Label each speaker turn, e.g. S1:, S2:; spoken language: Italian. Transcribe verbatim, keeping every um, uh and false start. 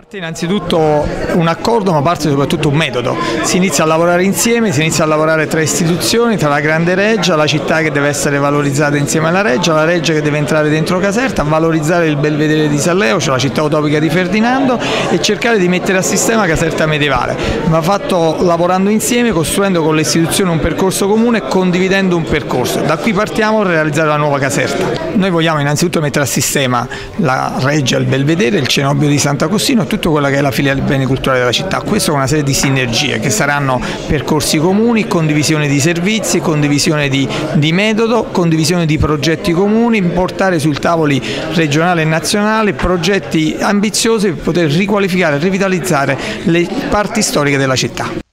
S1: Parte innanzitutto un accordo, ma parte soprattutto un metodo. Si inizia a lavorare insieme, si inizia a lavorare tra istituzioni, tra la Grande Reggia, la città che deve essere valorizzata insieme alla Reggia, la Reggia che deve entrare dentro Caserta, valorizzare il Belvedere di San Leo, cioè la città utopica di Ferdinando, e cercare di mettere a sistema Caserta medievale. Va fatto lavorando insieme, costruendo con le istituzioni un percorso comune e condividendo un percorso. Da qui partiamo per realizzare la nuova Caserta. Noi vogliamo innanzitutto mettere a sistema la Reggia, il Belvedere, il cenobio di Sant'Agostino, tutto quello che è la filiale dei beni culturali della città. Questo con una serie di sinergie che saranno percorsi comuni, condivisione di servizi, condivisione di, di metodo, condivisione di progetti comuni, portare sui tavoli regionali e nazionali progetti ambiziosi per poter riqualificare e rivitalizzare le parti storiche della città.